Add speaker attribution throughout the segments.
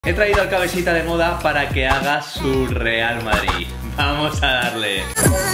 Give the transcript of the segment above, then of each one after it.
Speaker 1: He traído al cabecita de moda para que haga su Real Madrid. Vamos a darle.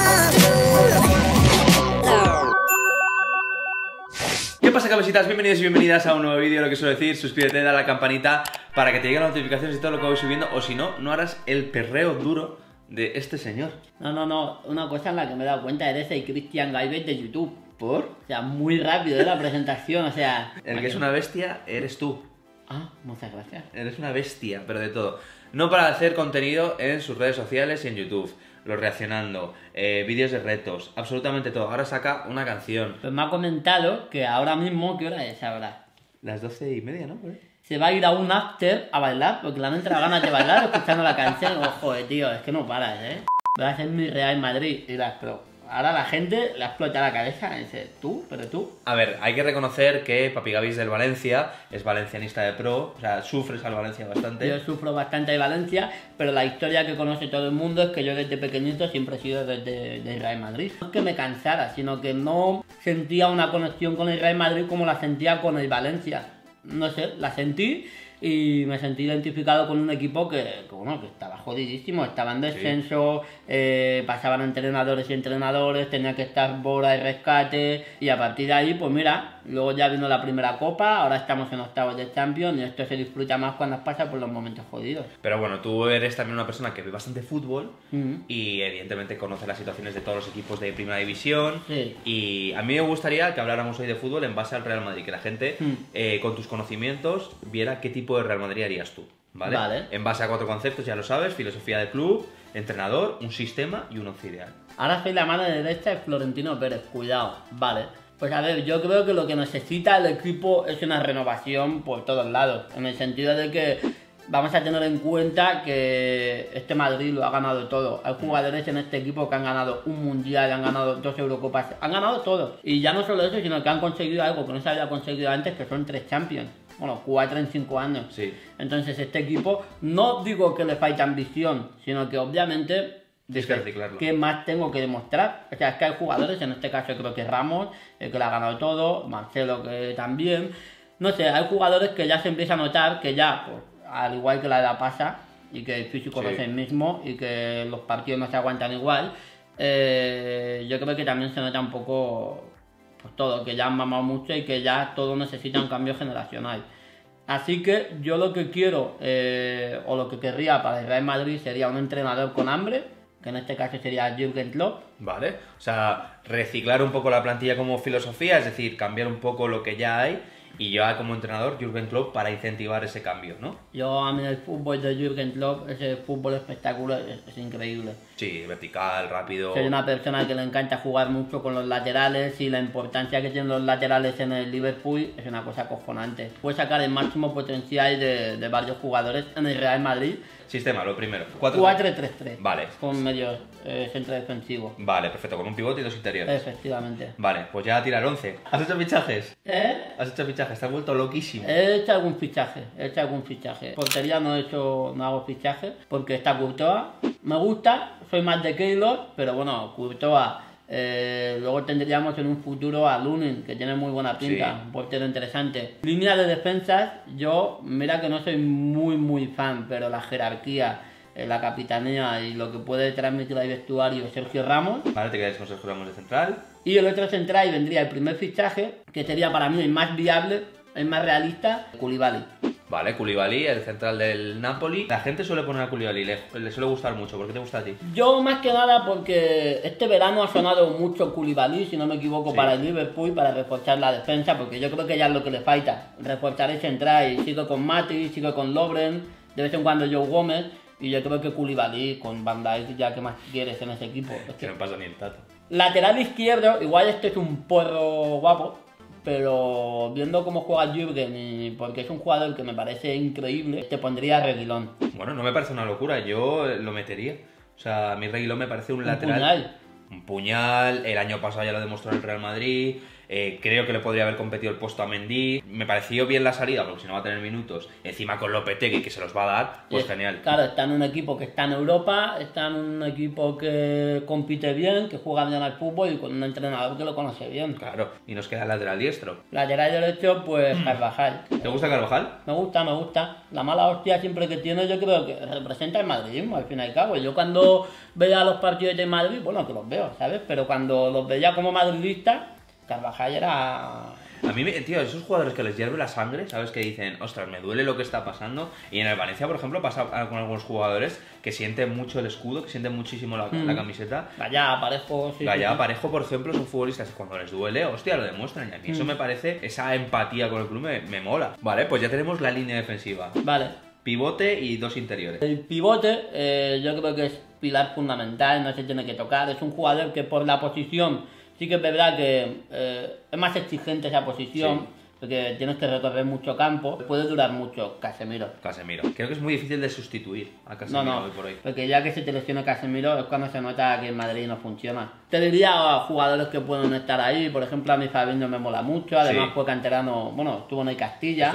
Speaker 1: ¿Qué pasa, cabecitas? Bienvenidos y bienvenidas a un nuevo vídeo. Lo que suelo decir, suscríbete, dale a la campanita para que te lleguen las notificaciones y todo lo que voy subiendo. O si no, no harás el perreo duro de este señor.
Speaker 2: No, una cosa en la que me he dado cuenta, eres el Cristian Gaivet de YouTube.
Speaker 1: ¿Por?
Speaker 2: O sea, muy rápido de la presentación, o sea...
Speaker 1: El que es una bestia eres tú.
Speaker 2: Ah, muchas gracias.
Speaker 1: Eres una bestia, pero de todo. No para hacer contenido en sus redes sociales y en YouTube. Los reaccionando, vídeos de retos, absolutamente todo. Ahora saca una canción.
Speaker 2: Pues me ha comentado que ahora mismo, ¿qué hora es ahora?
Speaker 1: Las 12:30, ¿no?
Speaker 2: Se va a ir a un after a bailar, porque le han entrado ganas de bailar escuchando la canción. Ojo, tío, es que no paras, Voy a hacer mi Real Madrid. Y pero ahora la gente le explota la cabeza. Y dice, pero tú.
Speaker 1: A ver, hay que reconocer que Papi Gavi es del Valencia, es valencianista de pro, o sea, sufres al Valencia bastante.
Speaker 2: Yo sufro bastante de Valencia, pero la historia que conoce todo el mundo es que yo desde pequeñito siempre he sido de Real Madrid. No es que me cansara, sino que no sentía una conexión con el Real Madrid como la sentía con el Valencia. No sé, la sentí y me sentí identificado con un equipo que estaba jodidísimo, estaba en descenso, pasaban entrenadores y entrenadores, tenía que estar Bora y rescate, y a partir de ahí, pues mira, luego ya vino la primera copa, ahora estamos en octavos de Champions y esto se disfruta más cuando pasa por los momentos jodidos.
Speaker 1: Pero bueno, tú eres también una persona que ve bastante fútbol y evidentemente conoce las situaciones de todos los equipos de Primera División.
Speaker 2: Sí.
Speaker 1: Y a mí me gustaría que habláramos hoy de fútbol en base al Real Madrid, que la gente con tus conocimientos viera qué tipo de Real Madrid harías tú, ¿vale? En base a 4 conceptos, ya lo sabes: filosofía de club, entrenador, un sistema y un once ideal.
Speaker 2: Ahora soy la mano derecha de Florentino Pérez, cuidado, vale. Pues a ver, yo creo que lo que necesita el equipo es una renovación por todos lados, en el sentido de que vamos a tener en cuenta que este Madrid lo ha ganado todo. Hay jugadores en este equipo que han ganado un Mundial, han ganado 2 Eurocopas, han ganado todo. Y ya no solo eso, sino que han conseguido algo que no se había conseguido antes, que son 3 Champions. Bueno, 4 en 5 años.
Speaker 1: Sí.
Speaker 2: Entonces este equipo, no digo que le falta ambición, sino que obviamente... ¿Qué más tengo que demostrar? O sea, es que hay jugadores, en este caso creo que Ramos, que le ha ganado todo, Marcelo que también. No sé, hay jugadores que ya se empieza a notar que ya, pues, al igual que la edad pasa, y que el físico no es el mismo, y que los partidos no se aguantan igual, yo creo que también se nota un poco... pues todo, que ya han mamado mucho y que ya todo necesita un cambio generacional. Así que yo lo que quiero, o lo que querría para el Real Madrid sería un entrenador con hambre, que en este caso sería Jürgen Klopp. Vale,
Speaker 1: o sea, reciclar un poco la plantilla como filosofía, es decir, cambiar un poco lo que ya hay, y yo como entrenador Jürgen Klopp para incentivar ese cambio, ¿no?
Speaker 2: A mí el fútbol de Jürgen Klopp, ese fútbol espectacular, es increíble.
Speaker 1: Sí, vertical, rápido.
Speaker 2: Soy una persona que le encanta jugar mucho con los laterales, y la importancia que tienen los laterales en el Liverpool es una cosa acojonante. Puede sacar el máximo potencial de varios jugadores en el Real Madrid.
Speaker 1: Sistema, lo primero.
Speaker 2: 4-3-3.
Speaker 1: Vale.
Speaker 2: Con medio centro defensivo.
Speaker 1: Vale, perfecto, con un pivote y 2 interiores.
Speaker 2: Efectivamente.
Speaker 1: Vale, pues ya a tirar 11. ¿Has hecho fichajes? ¿Has hecho fichajes? Te has vuelto loquísimo.
Speaker 2: He hecho algún fichaje. Portería no hago fichajes, porque está Courtois. Me gusta, soy más de Keylor, pero bueno, Courtois. Luego tendríamos en un futuro a Lunin, que tiene muy buena pinta, un portero interesante. Línea de defensas, mira que no soy muy fan, pero la jerarquía, la capitanía y lo que puede transmitir al vestuario Sergio Ramos.
Speaker 1: Vale, te quedas con Sergio Ramos de central.
Speaker 2: Y el otro central vendría el primer fichaje, que sería para mí el más viable, el más realista, Koulibaly.
Speaker 1: Vale, Koulibaly, el central del Napoli. La gente suele poner a Koulibaly, le suele gustar mucho. ¿Por qué te gusta a ti?
Speaker 2: Yo más que nada porque este verano ha sonado mucho Koulibaly, si no me equivoco, para el Liverpool, para reforzar la defensa, porque yo creo que ya es lo que le falta, reforzar el central. Y sigo con Mati, sigo con Lovren, de vez en cuando Joe Gómez, y yo creo que Koulibaly con Van Dijk, ya que más quieres en ese equipo.
Speaker 1: Que no pasa ni el tato.
Speaker 2: Lateral izquierdo, igual este es un porro guapo, pero viendo cómo juega Jürgen, y porque es un jugador que me parece increíble, te pondría a Reguilón.
Speaker 1: Bueno, no me parece una locura, yo lo metería. O sea, a mí Reguilón me parece un lateral...
Speaker 2: Puñal.
Speaker 1: Un puñal, el año pasado ya lo demostró en el Real Madrid, Creo que le podría haber competido el puesto a Mendy. Me pareció bien la salida, porque si no va a tener minutos, encima con Lopetegui, que se los va a dar, pues genial.
Speaker 2: Claro, está en un equipo que está en Europa, está en un equipo que compite bien, que juega bien al fútbol y con un entrenador que lo conoce bien.
Speaker 1: Claro, y nos queda el lateral diestro.
Speaker 2: Lateral derecho, pues Carvajal.
Speaker 1: ¿Te gusta Carvajal?
Speaker 2: Me gusta. La mala hostia siempre que tiene, yo creo que representa el madridismo, al fin y al cabo. Yo cuando veía los partidos de Madrid, bueno, que los veo, ¿sabes? Pero cuando los veía como madridista, Carvajal era...
Speaker 1: A mí, tío, esos jugadores que les hierve la sangre, ¿sabes? Que dicen, ostras, me duele lo que está pasando. Y en el Valencia, por ejemplo, pasa con algunos jugadores que sienten mucho el escudo, que sienten muchísimo la camiseta.
Speaker 2: Gallá, Parejo, sí.
Speaker 1: Gallá, Parejo, por ejemplo, son futbolistas que cuando les duele, hostia, lo demuestran. Y a mí eso me parece, esa empatía con el club me mola. Vale, pues ya tenemos la línea defensiva.
Speaker 2: Vale.
Speaker 1: Pivote y dos interiores.
Speaker 2: El pivote, yo creo que es pilar fundamental, no se tiene que tocar. Es un jugador que por la posición... Sí que es verdad que es más exigente esa posición, sí, porque tienes que recorrer mucho campo. Puede durar mucho Casemiro.
Speaker 1: Creo que es muy difícil de sustituir a Casemiro hoy por hoy.
Speaker 2: Porque ya que se te lesiona Casemiro es cuando se nota que en Madrid no funciona. Te diría a jugadores que pueden estar ahí, por ejemplo a mi Fabinho me mola mucho, además fue canterano, bueno, estuvo en el Castilla.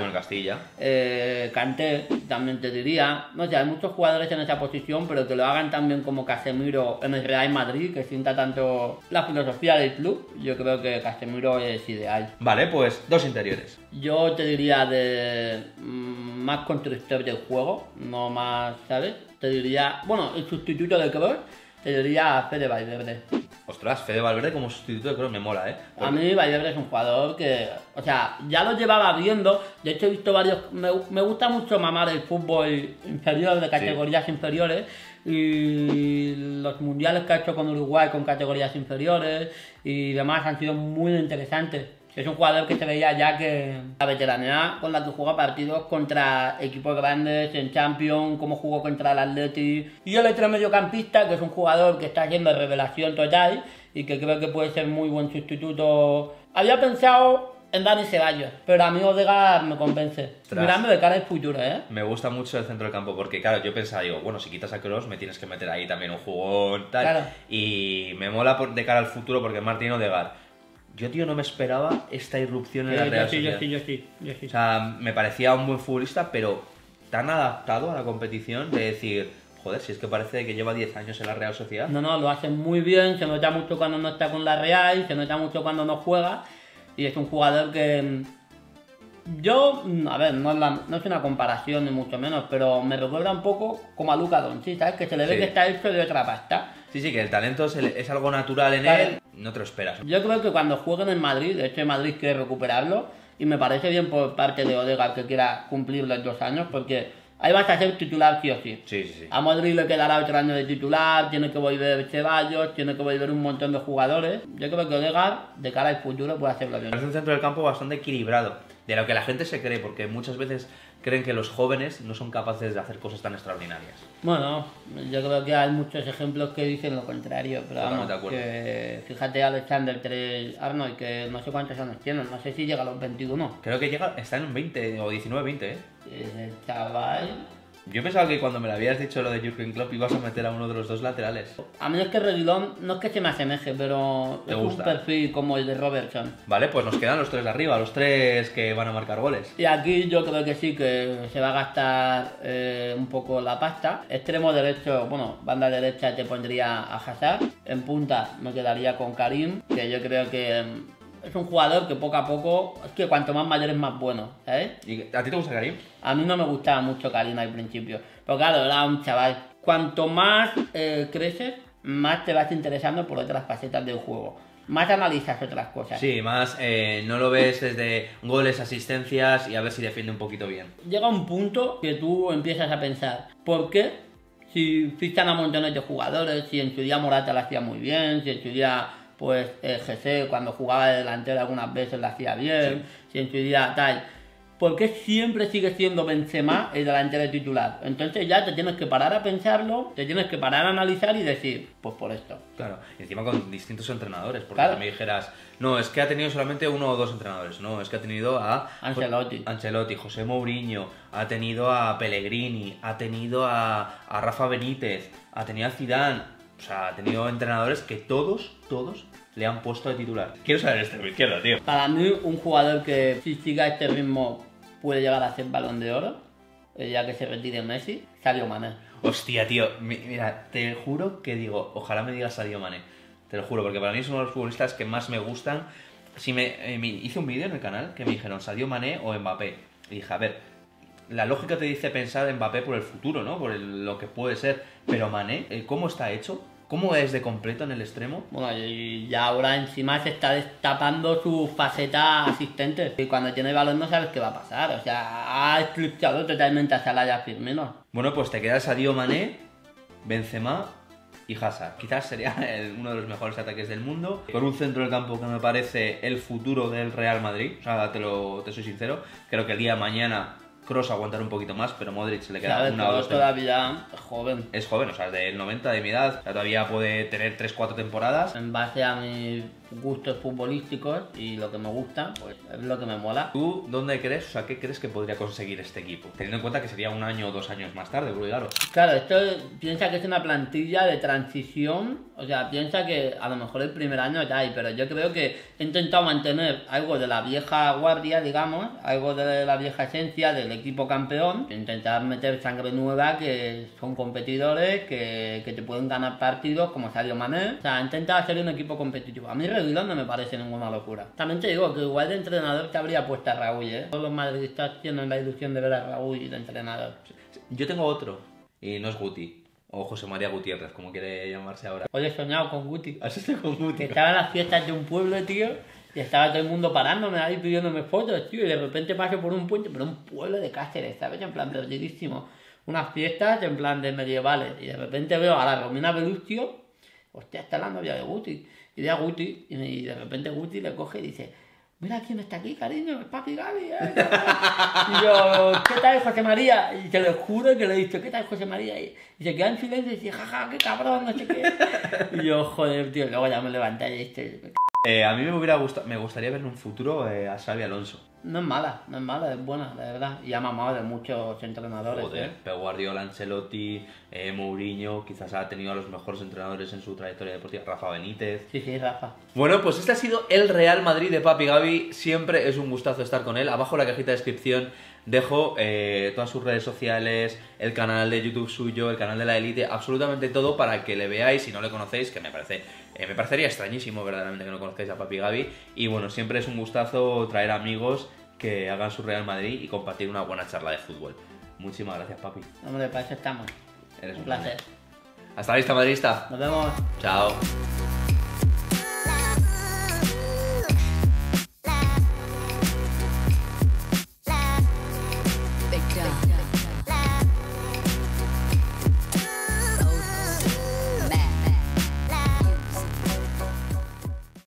Speaker 2: Kanté también te diría. No sé, hay muchos jugadores en esa posición, pero que lo hagan también como Casemiro en el Real Madrid, que sienta tanto la filosofía del club. Yo creo que Casemiro es ideal.
Speaker 1: Vale, pues dos interiores.
Speaker 2: Yo te diría de más constructor del juego, no más, ¿sabes? Te diría, bueno, el sustituto de Kroos, te diría Fede Valverde.
Speaker 1: Ostras, Fede Valverde como sustituto de Kroos me mola, ¿eh?
Speaker 2: Porque... A mí Valverde es un jugador que, o sea, ya lo llevaba viendo. De hecho he visto varios, me gusta mucho mamar el fútbol inferior, de categorías inferiores. Y los mundiales que ha hecho con Uruguay con categorías inferiores y demás han sido muy interesantes. Es un jugador que se veía ya que la veteranía con la que juega partidos contra equipos grandes en Champions, como jugó contra el Atleti. Y el otro mediocampista, que es un jugador que está haciendo revelación total y que creo que puede ser muy buen sustituto. Había pensado en Dani Ceballos, pero a mí Odegaard me convence. Mirando de cara al futuro, ¿eh?
Speaker 1: Me gusta mucho el centro del campo porque, claro, yo pensaba, digo, bueno, si quitas a Kroos me tienes que meter ahí también un jugón, tal. Claro. Y me mola de cara al futuro porque Martín Odegaard. Yo, tío, no me esperaba esta irrupción en la Real Sociedad.
Speaker 2: Yo sí.
Speaker 1: O sea, me parecía un buen futbolista, pero tan adaptado a la competición de decir, joder, si es que parece que lleva 10 años en la Real Sociedad.
Speaker 2: No, lo hace muy bien, se nota mucho cuando no está con la Real, se nota mucho cuando no juega, y es un jugador que... Yo, a ver, no es una comparación ni mucho menos, pero me recuerda un poco como a Luka Doncic, ¿sabes? Que se le ve que está hecho de otra pasta.
Speaker 1: Sí, que el talento es algo natural en él, no te lo esperas.
Speaker 2: Yo creo que cuando jueguen en Madrid, de hecho en Madrid quiere recuperarlo, y me parece bien por parte de Odegaard que quiera cumplir los 2 años, porque ahí vas a ser titular sí o sí.
Speaker 1: Sí.
Speaker 2: A Madrid le quedará otro año de titular, tiene que volver Ceballos, tiene que volver un montón de jugadores. Yo creo que Odegaard, de cara al futuro, puede hacerlo bien.
Speaker 1: Es un centro del campo bastante equilibrado, de lo que la gente se cree, porque muchas veces creen que los jóvenes no son capaces de hacer cosas tan extraordinarias.
Speaker 2: Bueno, yo creo que hay muchos ejemplos que dicen lo contrario, pero vamos, que fíjate Alexander Arnold, que no sé cuántos años tiene, no sé si llega a los 21.
Speaker 1: Creo que está en un 20 o 19-20, ¿eh?
Speaker 2: El chaval...
Speaker 1: Yo pensaba que cuando me lo habías dicho lo de Jürgen Klopp ibas a meter a uno de los dos laterales.
Speaker 2: A mí es que Reguilón no es que se me asemeje, pero es un perfil como el de Robertson.
Speaker 1: Vale, pues nos quedan los 3 de arriba, los 3 que van a marcar goles.
Speaker 2: Y aquí yo creo que sí, que se va a gastar un poco la pasta. Extremo derecho, bueno, banda derecha te pondría a Hazard. En punta me quedaría con Karim, que yo creo que... Es un jugador que poco a poco, es que cuanto más mayor es más bueno, ¿sabes?
Speaker 1: ¿Y a ti te gusta Karim?
Speaker 2: A mí no me gustaba mucho Karim al principio, pero claro, era un chaval. Cuanto más creces, más te vas interesando por otras facetas del juego. Más analizas otras cosas.
Speaker 1: Sí, más no lo ves desde goles, asistencias y a ver si defiende un poquito bien.
Speaker 2: Llega un punto que tú empiezas a pensar, ¿por qué? Si fichan a montones de jugadores, si en su día Morata lo hacía muy bien, si en su día... Pues GC cuando jugaba de delantero algunas veces lo hacía bien, si en su día tal. ¿Por qué siempre sigue siendo Benzema el delantero titular? Entonces ya te tienes que parar a pensarlo, te tienes que parar a analizar y decir, pues por esto.
Speaker 1: Claro, y encima con distintos entrenadores, porque si me dijeras, no, es que ha tenido solamente 1 o 2 entrenadores, no, es que ha tenido a Ancelotti, José Mourinho, ha tenido a Pellegrini, ha tenido a Rafa Benítez, ha tenido a Zidane. O sea, ha tenido entrenadores que todos le han puesto de titular. Quiero saber este izquierdo, tío.
Speaker 2: Para mí, un jugador que si siga este ritmo puede llegar a ser Balón de Oro, ya que se retire Messi, Sadio Mané.
Speaker 1: Hostia, tío, mira, te juro que digo, ojalá me digas Sadio Mané. Te lo juro, porque para mí es uno de los futbolistas que más me gustan. Si me hice un vídeo en el canal que me dijeron Sadio Mané o Mbappé. Y dije, a ver, la lógica te dice pensar en Mbappé por el futuro, ¿no? Por lo que puede ser. Pero Mané, ¿cómo está hecho? ¿Cómo es de completo en el extremo?
Speaker 2: Bueno, y ya ahora encima se está destapando su faceta asistente. Y cuando tiene el balón no sabes qué va a pasar. O sea, ha eclipsado totalmente a Salah y a Firmino.
Speaker 1: Bueno, pues te quedas Sadio Mané, Benzema y Hazard. Quizás sería uno de los mejores ataques del mundo. Con un centro del campo que me parece el futuro del Real Madrid. O sea, te soy sincero. Creo que el día de mañana Kroos aguantará un poquito más, pero Modric se le queda una o dos.
Speaker 2: Todavía es joven.
Speaker 1: Es joven, o sea, del 90 de mi edad. O sea, todavía puede tener 3-4 temporadas.
Speaker 2: En base a mis gustos futbolísticos y lo que me gusta, pues es lo que me mola.
Speaker 1: ¿Tú dónde crees, o sea, qué crees que podría conseguir este equipo? Teniendo en cuenta que sería 1 año o 2 años más tarde, porque claro.
Speaker 2: Claro, esto piensa que es una plantilla de transición, o sea, piensa que a lo mejor el primer año ya hay, pero yo creo que he intentado mantener algo de la vieja guardia, digamos, algo de la vieja esencia del equipo campeón, intentar meter sangre nueva, que son competidores, que te pueden ganar partidos como Sadio Mané, o sea, intenta hacer un equipo competitivo. A mí Reguilón no me parece ninguna locura. También te digo que igual de entrenador te habría puesto a Raúl, ¿eh? Todos los madridistas tienen la ilusión de ver a Raúl de entrenador.
Speaker 1: Yo tengo otro, y no es Guti, o José María Gutiérrez, como quiere llamarse ahora.
Speaker 2: Hoy he soñado con Guti.
Speaker 1: ¿Has estado con Guti?
Speaker 2: Que estaba en las fiestas de un pueblo, tío, y estaba todo el mundo parándome ahí pidiéndome fotos, tío, y de repente paso por un puente, pero un pueblo de Cáceres, ¿sabes? En plan perdidísimo. Unas fiestas en plan de medievales, y de repente veo a la Romina Belustio, hostia, está la novia de Guti. Y de a Guti, y de repente Guti le coge y dice, mira quién está aquí, cariño, el papi Gaby. Y yo, ¿qué tal, José María? Y te lo juro que le he dicho, ¿qué tal, José María? Y se queda en silencio y dice, jaja, qué cabrón, no sé qué. Y yo, joder, tío, luego ya me levanté y dije...
Speaker 1: a mí me gustaría ver en un futuro a Xabi Alonso.
Speaker 2: No es mala, es buena, de verdad. Y ha mamado de muchos entrenadores.
Speaker 1: Joder, Pep Guardiola, Ancelotti, Mourinho, quizás ha tenido a los mejores entrenadores en su trayectoria deportiva, Rafa Benítez.
Speaker 2: Sí, Rafa.
Speaker 1: Bueno, pues este ha sido el Real Madrid de Papi Gaby. Siempre es un gustazo estar con él. Abajo en la cajita de descripción dejo todas sus redes sociales, el canal de YouTube suyo, el canal de la Elite, absolutamente todo para que le veáis si no le conocéis, que me parecería extrañísimo verdaderamente que no conozcáis a Papi Gaby. Y bueno, siempre es un gustazo traer amigos que hagan su Real Madrid y compartir una buena charla de fútbol. Muchísimas gracias, Papi.
Speaker 2: Hombre, para eso estamos.
Speaker 1: Eres
Speaker 2: un placer.
Speaker 1: Hasta la vista, madridista.
Speaker 2: Nos vemos.
Speaker 1: Chao.